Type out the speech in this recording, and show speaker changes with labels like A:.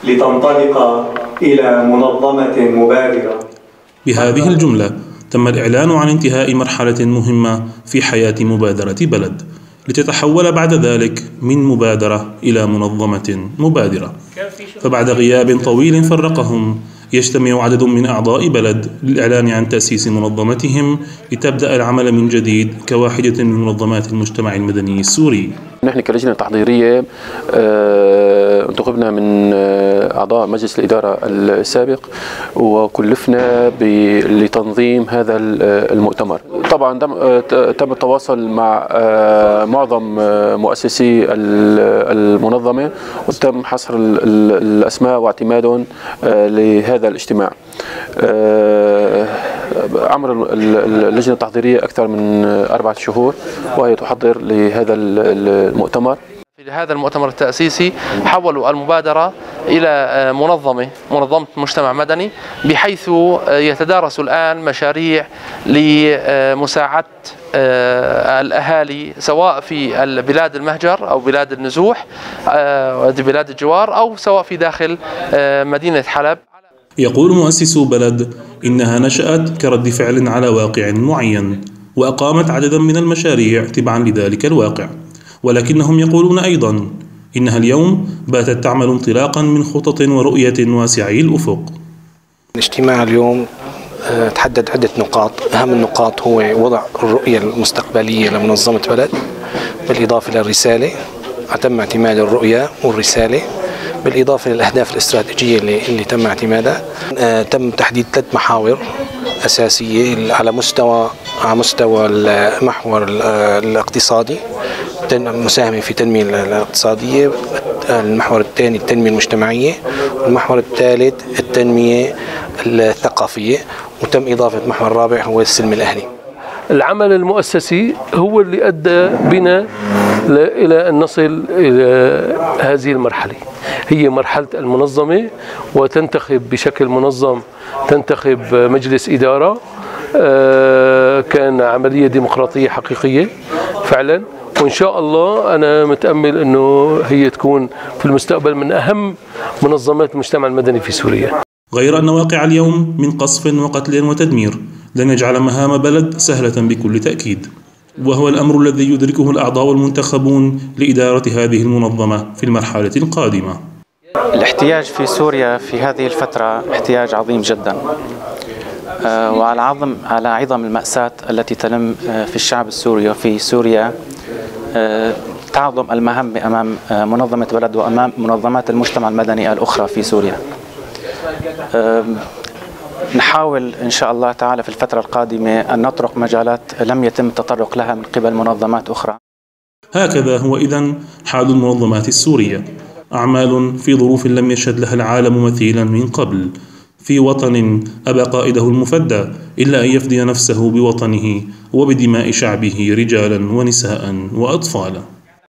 A: لتنطلق إلى منظمة مبادرة.
B: بهذه الجملة تم الإعلان عن انتهاء مرحلة مهمة في حياة مبادرة بلد، لتتحول بعد ذلك من مبادرة إلى منظمة مبادرة. فبعد غياب طويل فرقهم، يجتمع عدد من أعضاء بلد للإعلان عن تأسيس منظمتهم لتبدأ العمل من جديد كواحدة من منظمات المجتمع المدني السوري.
C: نحن كلجنة تحضيرية انتخبنا من أعضاء مجلس الإدارة السابق، وكلفنا لتنظيم هذا المؤتمر. طبعا تم التواصل مع معظم مؤسسي المنظمة، وتم حصر الأسماء واعتمادهم لهذا الاجتماع. عمر اللجنة التحضيرية أكثر من 4 شهور، وهي تحضر لهذا المؤتمر.
D: في هذا المؤتمر التأسيسي حولوا المبادرة إلى منظمة مجتمع مدني، بحيث يتدارس الآن مشاريع لمساعدة الأهالي سواء في بلاد المهجر أو بلاد النزوح بلاد الجوار، أو سواء في داخل مدينة حلب.
B: يقول مؤسسو بلد إنها نشأت كرد فعل على واقع معين، وأقامت عددا من المشاريع تبعا لذلك الواقع، ولكنهم يقولون أيضا إنها اليوم باتت تعمل انطلاقا من خطط ورؤية واسعي الأفق.
E: الاجتماع اليوم تحدد عدة نقاط. أهم النقاط هو وضع الرؤية المستقبلية لمنظمة بلد، بالإضافة للرسالة، تم اعتماد الرؤية والرسالة، بالإضافة للأهداف الاستراتيجية اللي تم اعتمادها. تم تحديد 3 محاور أساسية على مستوى المحور الاقتصادي، المساهمة في التنمية الاقتصادية، المحور الثاني التنمية المجتمعية، والمحور الثالث التنمية الثقافية، وتم إضافة محور رابع هو السلم الأهلي.
F: العمل المؤسسي هو اللي أدى بنا إلى أن نصل إلى هذه المرحلة، هي مرحلة المنظمة، وتنتخب بشكل منظم، تنتخب مجلس إدارة. كان عملية ديمقراطية حقيقية فعلا، وإن شاء الله أنا متأمل أنه هي تكون في المستقبل من أهم منظمات المجتمع المدني في سوريا.
B: غير أن واقع اليوم من قصف وقتل وتدمير لن يجعل مهام بلد سهلة بكل تأكيد، وهو الأمر الذي يدركه الأعضاء المنتخبون لإدارة هذه المنظمة في المرحلة القادمة.
G: الاحتياج في سوريا في هذه الفترة احتياج عظيم جدا، على عظم المأساة التي تلم في الشعب السوري وفي سوريا، تعظم المهمة أمام منظمة بلد وأمام منظمات المجتمع المدني الأخرى في سوريا. نحاول إن شاء الله تعالى في الفترة القادمة أن نطرق مجالات لم يتم التطرق لها من قبل منظمات أخرى.
B: هكذا هو إذن حال المنظمات السورية، أعمال في ظروف لم يشهد لها العالم مثيلا من قبل، في وطن أبى قائده المفدى إلا أن يفدي نفسه بوطنه وبدماء شعبه رجالا ونساء وأطفالا.